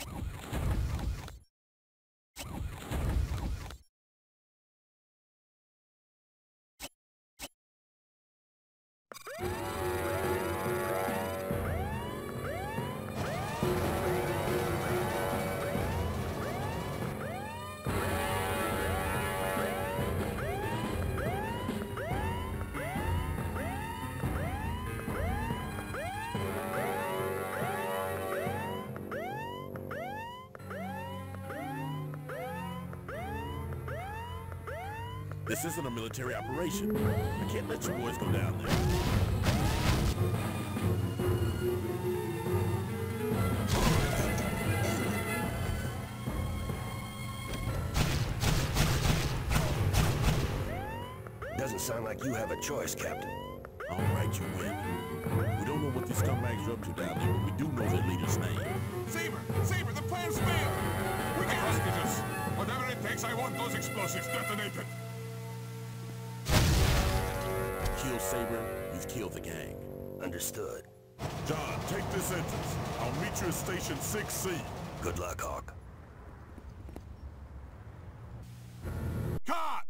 This isn't a military operation. I can't let you boys go down there. Doesn't sound like you have a choice, Captain. All right, you win. We don't know what these scumbags are up to down there, but we do know their leader's name. Saber! Saber, the plan's failed! We get hostages! Whatever it takes, I want those explosives detonated! Kill Saber, you've killed the gang. Understood. John, take this entrance. I'll meet you at Station 6C. Good luck, Hawk. Cut!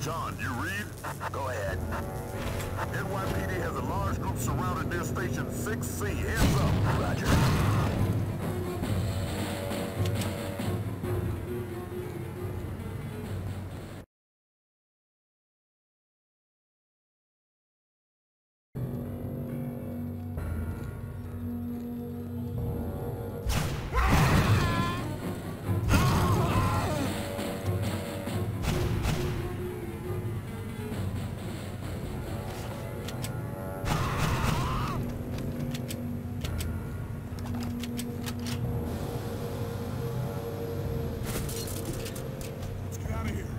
John, you read? Go ahead. NYPD has a large group surrounded near Station 6C. Hands up. Roger. Let's get out of here.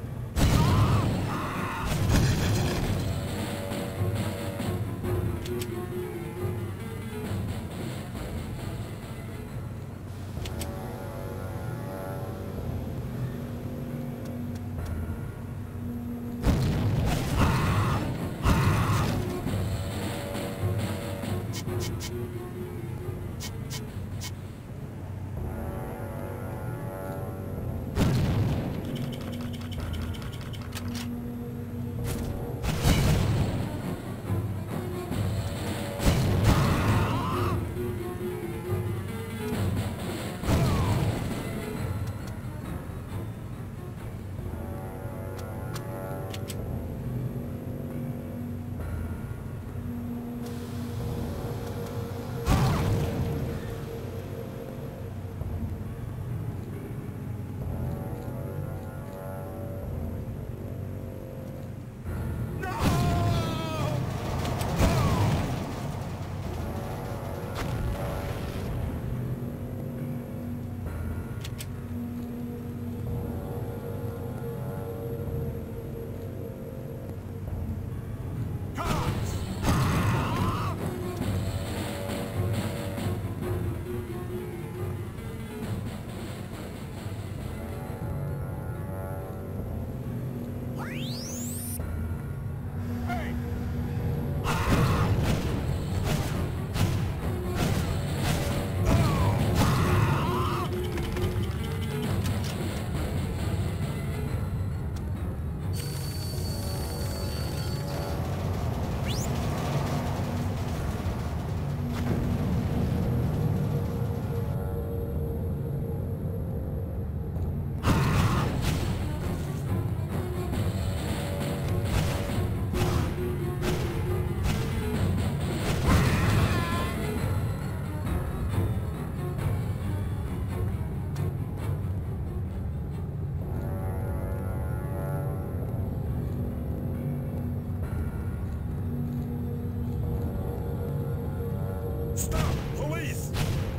Stop! Police!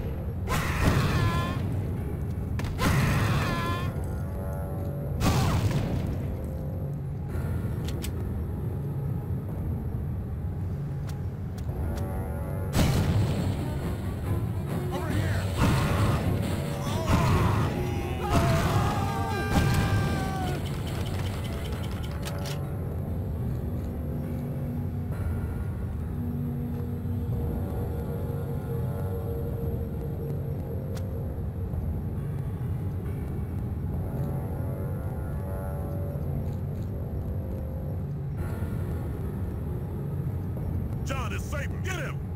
Over here. John, it's Saber! Get him!